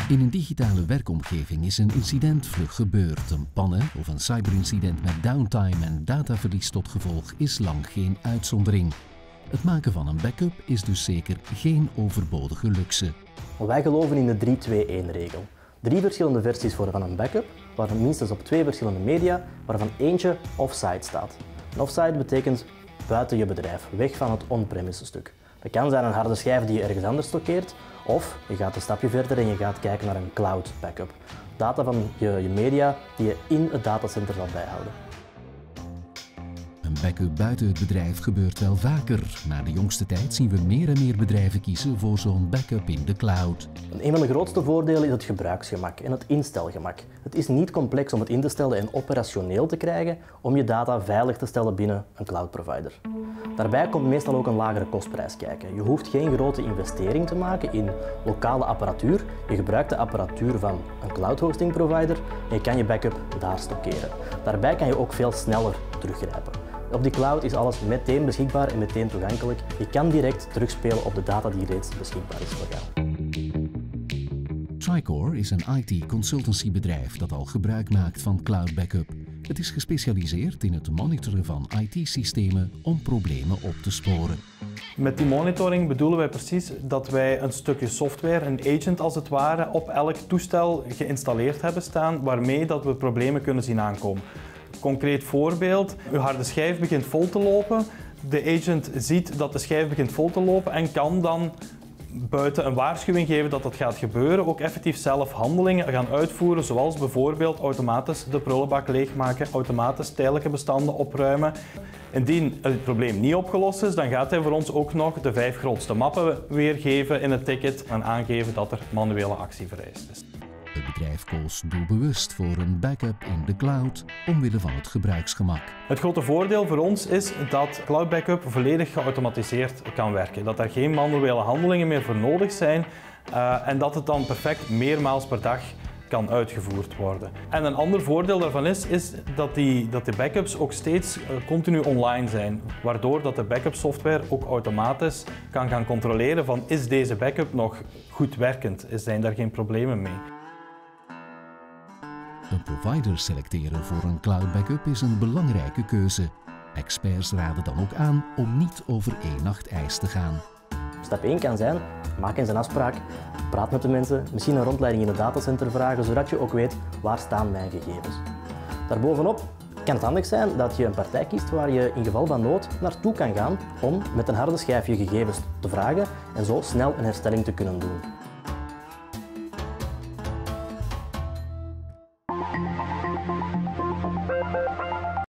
In een digitale werkomgeving is een incident vlug gebeurd. Een pannen of een cyberincident met downtime en dataverlies tot gevolg is lang geen uitzondering. Het maken van een backup is dus zeker geen overbodige luxe. Wij geloven in de 3-2-1-regel. 3 verschillende versies van een backup, waarvan minstens op 2 verschillende media, waarvan eentje offsite staat. En offsite betekent buiten je bedrijf, weg van het on-premise stuk. Dat kan zijn een harde schijf die je ergens anders stockeert, of je gaat een stapje verder en je gaat kijken naar een cloud backup. Data van je media die je in het datacenter zal bijhouden. Een backup buiten het bedrijf gebeurt wel vaker, maar de jongste tijd zien we meer en meer bedrijven kiezen voor zo'n backup in de cloud. Een van de grootste voordelen is het gebruiksgemak en het instelgemak. Het is niet complex om het in te stellen en operationeel te krijgen om je data veilig te stellen binnen een cloud provider. Daarbij komt meestal ook een lagere kostprijs kijken. Je hoeft geen grote investering te maken in lokale apparatuur. Je gebruikt de apparatuur van een cloud hosting provider en je kan je backup daar stockeren. Daarbij kan je ook veel sneller teruggrijpen. Op die cloud is alles meteen beschikbaar en meteen toegankelijk. Je kan direct terugspelen op de data die reeds beschikbaar is voor jou. Tricor is een IT-consultancybedrijf dat al gebruik maakt van cloud backup. Het is gespecialiseerd in het monitoren van IT-systemen om problemen op te sporen. Met die monitoring bedoelen wij precies dat wij een stukje software, een agent als het ware, op elk toestel geïnstalleerd hebben staan waarmee dat we problemen kunnen zien aankomen. Concreet voorbeeld, uw harde schijf begint vol te lopen. De agent ziet dat de schijf begint vol te lopen en kan dan buiten een waarschuwing geven dat dat gaat gebeuren, ook effectief zelf handelingen gaan uitvoeren, zoals bijvoorbeeld automatisch de prullenbak leegmaken, automatisch tijdelijke bestanden opruimen. Indien het probleem niet opgelost is, dan gaat hij voor ons ook nog de 5 grootste mappen weergeven in het ticket en aangeven dat er manuele actie vereist is. Het bedrijf koos doelbewust voor een backup in de cloud omwille van het gebruiksgemak. Het grote voordeel voor ons is dat cloud backup volledig geautomatiseerd kan werken. Dat er geen manuele handelingen meer voor nodig zijn en dat het dan perfect meermaals per dag kan uitgevoerd worden. En een ander voordeel daarvan is dat de backups ook steeds continu online zijn, waardoor dat de backup software ook automatisch kan gaan controleren van is deze backup nog goed werkend, zijn daar geen problemen mee. Een provider selecteren voor een cloud backup is een belangrijke keuze. Experts raden dan ook aan om niet over één nacht ijs te gaan. Stap 1 kan zijn, maak eens een afspraak, praat met de mensen, misschien een rondleiding in het datacenter vragen, zodat je ook weet waar staan mijn gegevens. Daarbovenop kan het handig zijn dat je een partij kiest waar je in geval van nood naartoe kan gaan om met een harde schijf je gegevens te vragen en zo snel een herstelling te kunnen doen.